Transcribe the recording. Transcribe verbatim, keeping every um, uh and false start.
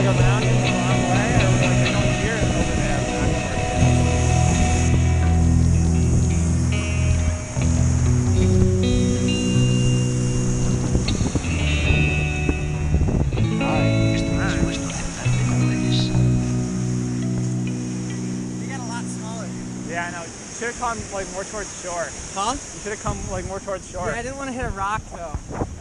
the mountains a long way, or like they don't hear it over there You got a lot smaller. Yeah, I know. You should have come like more towards shore. Huh? You should have come like more towards shore. Yeah, I didn't want to hit a rock though.